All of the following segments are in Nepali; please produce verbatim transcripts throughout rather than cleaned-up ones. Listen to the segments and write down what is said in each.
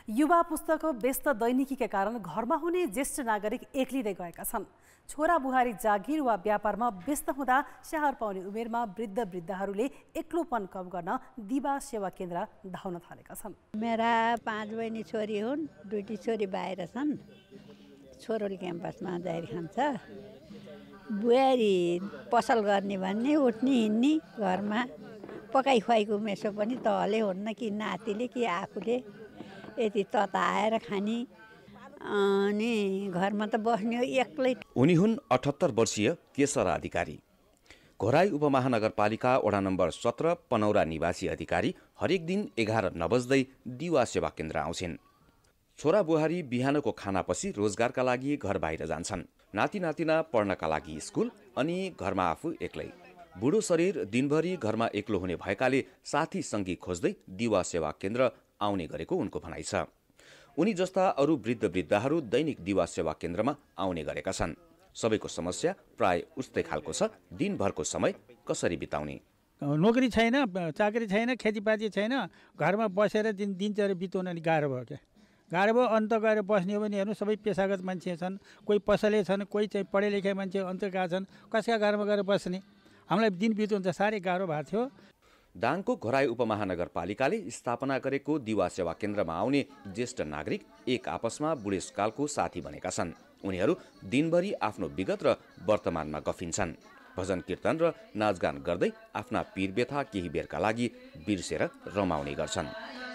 युवा पुस्ताको व्यस्त दैनिकीका कारण घरमा हुने ज्येष्ठ नागरिक एक्लिँदै गएका छन्। छोरा बुहारी जागिर वा व्यापारमा व्यस्त हुँदा स्याहार पाउने उमेरमा वृद्ध वृद्धाहरूले एक्लोपन कम गर्न दिवा सेवा केन्द्र धाउन थालेका छन्। मेरा पाँच बहिनी छोरी हुन्, दुईटी छोरी बाहिर छन्। छोरोले क्याम्पसमा जाहिर खान्छ, बुहारी पसल गर्ने भन्ने उठ्ने हिँड्ने, घरमा पकाइ खुवाइको मेसो पनि तहले हुन्न कि नातिले कि आफूले यति तताएर खाने, अनि घरमा त बस्ने हो एक्लै। उनी हुन् अठहत्तर वर्षीय केशरा अधिकारी। घोराई उपमहानगरपालिका वडा नम्बर सत्र पनौरा निवासी अधिकारी हरेक दिन एघार नबज्दै दिवा सेवा केन्द्र आउँछिन्। छोरा बुहारी बिहानको खानापछि रोजगारका लागि घर बाहिर जान्छन्। नाति नातिना पढ्नका लागि स्कुल, अनि घरमा आफू एक्लै। बुढो शरीर दिनभरि घरमा एक्लो हुने भएकाले साथी सङ्गी खोज्दै दिवा सेवा केन्द्र आउने गरेको उनको भनाइ छ। उनी जस्ता अरू वृद्ध वृद्धाहरू दैनिक दिवा सेवा केन्द्रमा आउने गरेका छन्। सबैको समस्या प्राय उस्तै खालको छ, दिनभरको समय कसरी बिताउने। नोकरी छैन, चाकरी छैन, खेतीपाती छैन, घरमा बसेर दिन दिनचर्या बिताउन अलिक गाह्रो भयो क्या। गाह्रो भयो। अन्त गएर बस्ने हो भने हेर्नु, सबै पेसागत मान्छे छन्, कोही पसले छन्, कोही चाहिँ पढे लेखे मान्छे अन्त गएको छन्। कसैका घरमा गएर बस्ने, हामीलाई दिन बिताउनु त साह्रै गाह्रो भएको थियो। दाङको घोराई उपमहानगरपालिकाले स्थापना गरेको दिवा सेवा केन्द्रमा आउने ज्येष्ठ नागरिक एक आपसमा बुढेसकालको साथी बनेका छन्। उनीहरू दिनभरि आफ्नो विगत र वर्तमानमा गफिन्छन्। भजन कीर्तन र नाचगान गर्दै आफ्ना पीर व्यथा केही बेरका लागि बिर्सेर रमाउने गर्छन्।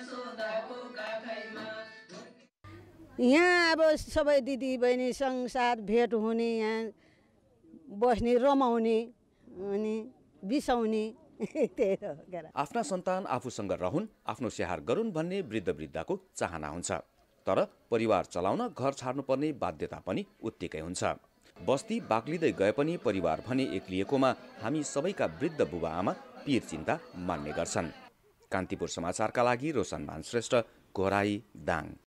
यहाँ अब सबै दिदी बहिनी संसार भेट हुने, यहाँ बस्ने, रमाउने अनि बिसाउने। आफ्ना सन्तान आफूसँग रहन्, आफ्नो स्याहार गरून् भन्ने वृद्ध वृद्धाको चाहना हुन्छ। तर परिवार चलाउन घर छाड्नुपर्ने बाध्यता पनि उत्तिकै हुन्छ। बस्ती बाक्लिँदै गए पनि परिवार भने एक्लिएकोमा हामी सबैका वृद्ध बुबा आमा पीर चिन्ता मान्ने गर्छन्। कान्तिपुर समाचारका लागि रोशन मान श्रेष्ठ, घोराई, दाङ।